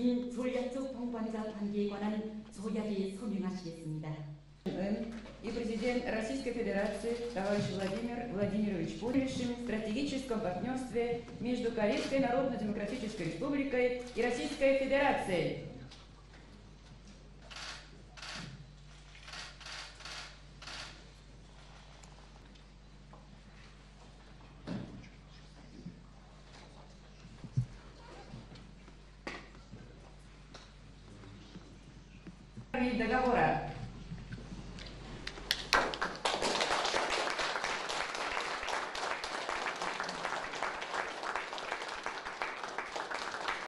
주민 전략적 통반자 관계에 관한 조약에 서명하시겠습니다. И президент Российской Федерации товарищ Владимир Владимирович Путин в стратегическом партнерстве между Корейской Народно-Демократической Республикой и Российской Федерацией. Договора